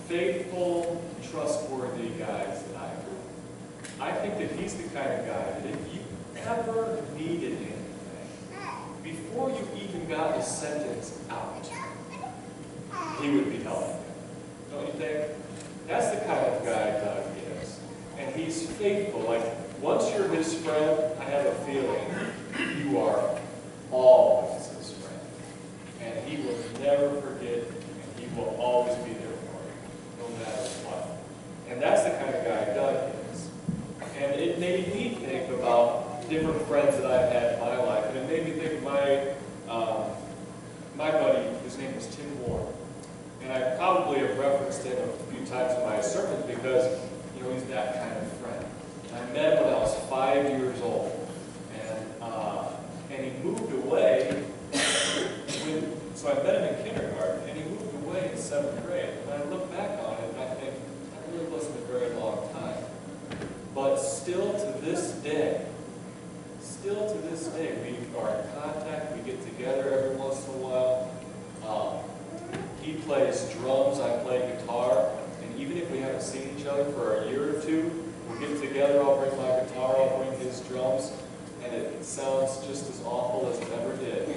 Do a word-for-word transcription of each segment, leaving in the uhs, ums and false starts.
faithful, trustworthy guys that I know. I think that he's the kind of guy that if you ever needed anything, before you even got the sentence out, he would be helping you. Don't you think? That's the kind of guy Doug is. And he's faithful. Like, once you're his friend, I have a feeling you are always his friend. And he will never forget, and he will always be there for you, no matter what. And that's the kind of guy Doug is. And it made me think about different friends that I've had in my life. And it made me think of my, um, my buddy, his name was Tim Moore. And I probably have referenced him a few times in my sermons because, you know, he's that kind of friend. And I met him when I was five years old. And, uh, and he moved away, when, so I met him in kindergarten, and he moved away in seventh grade. And I look back on it, and I think, that really wasn't a very long time. But still to this day, still to this day, we are in contact, we get together every once in a while. Um, he plays drums, I play guitar, and even if we haven't seen each other for a year or two, we'll get together, I'll bring my guitar, I'll bring his drums, and it sounds just as awful as it ever did.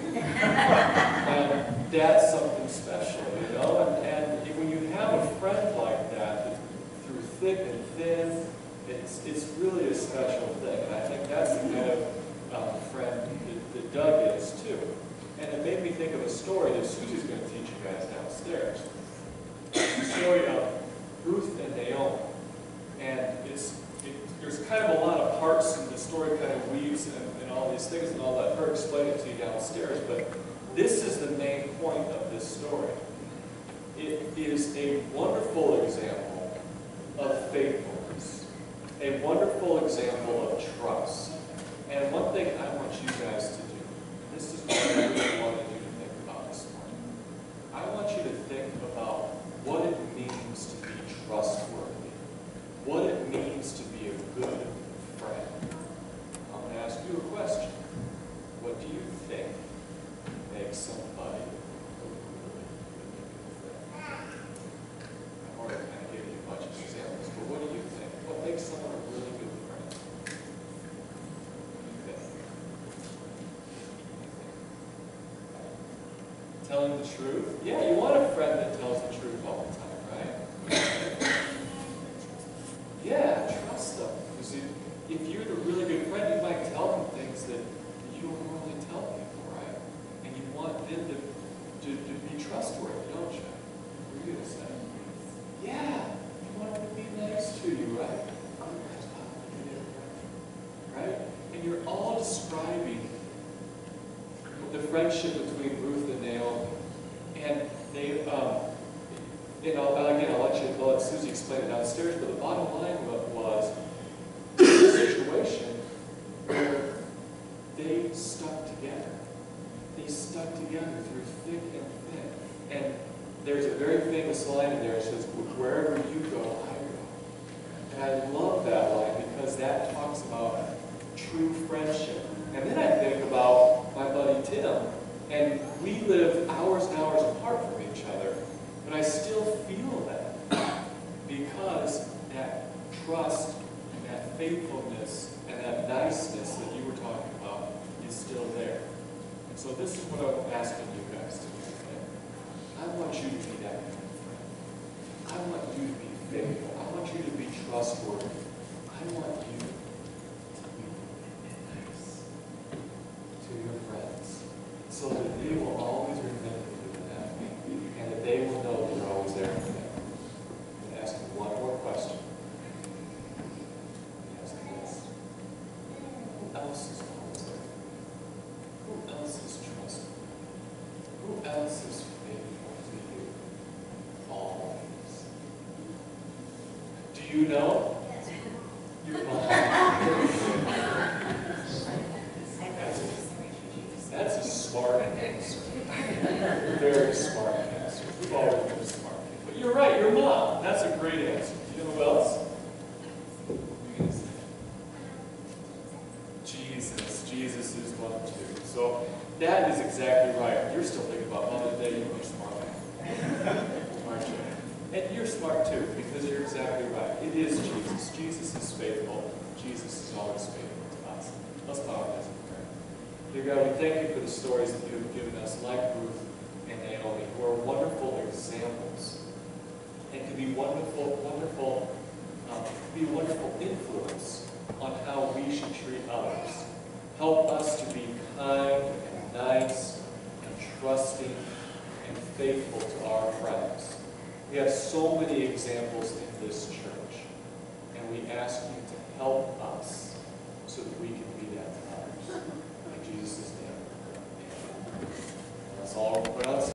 And that's something special, you know? And, and when you have a friend like that, through thick and thin, it's, it's really a special thing. And I think that's the kind of um, friend that, that Doug is, too. And it made me think of a story that Susie's going to teach you guys downstairs. The story of Ruth and Naomi. And it's, it, there's kind of a lot of parts, and the story kind of weaves and, and all these things, and I'll let her explain it to you downstairs. But this is the main point of this story. It is a wonderful example of faithfulness, a wonderful example of trust. And one thing I want you guys to do, and this is what I really wanted you to think about this morning. I want you to think about what it means to be trustworthy, what it means to be a good friend. I'm going to ask you a question. What do you think makes somebody a really, really good friend? I've already kind of given you a bunch of examples, but what do you think? What makes someone a really good friend? What do you think? Telling the truth? Yeah, you want a friend that tells the truth all the time, right? Yeah, trust them. Because if, if you're a really good friend, you might tell them things that you don't normally tell people, right? And you want them to, to, to be trustworthy, don't you? What are you going to say? Yeah, you want them to be nice to you, right? Right? And you're all describing the friendship between Ruth and Naomi. And they, um, you know, again, I'll let you, I'll let Susie explain it downstairs, but the bottom line was a situation where they stuck together. They stuck together through thick and thin. And there's a very famous line in there that says, wherever you go, I go. And I love that line because that talks about true friendship. And then I think about my buddy Tim, and we live hours and hours apart from each other, but I still feel that because that trust and that faithfulness and that niceness that you were talking about is still there. And so this is what I'm asking you guys to do today. I want you to be that kind of friend. I want you to be faithful. I want you to be trustworthy. I want you to be nice to your friends so that they will always remember you and that, and that they will know that you're always there for them. I'm going to ask you one more question. Let me ask you this. Who else is always there? Who else is trustworthy? Who else is faithful to you? Always. Do you know? Your mom. That's a smart answer. Very smart answer. We've always been smart. But you're right, your mom. That's a great answer. Do you know who else? What are you going to say? Jesus. Jesus is one too. So that is exactly right. You're still thinking about Mother's Day. You're smart. Aren't you? And you're smart too. Jesus is faithful. Jesus is always faithful to us. Let's bow our heads in prayer. Dear God, we thank you for the stories that you have given us, like Ruth and Naomi, who are wonderful examples and can be wonderful, wonderful, um, be a wonderful influence on how we should treat others. Help us to be kind and nice and trusting and faithful to our friends. We have so many examples in this church, and we ask you to help us so that we can be that to others. In Jesus' name, amen. That's all.